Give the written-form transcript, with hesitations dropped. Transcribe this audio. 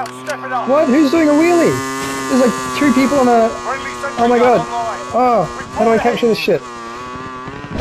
What? Who's doing a wheelie? There's like 2 people on a... Oh my god. Oh, how do I capture this shit?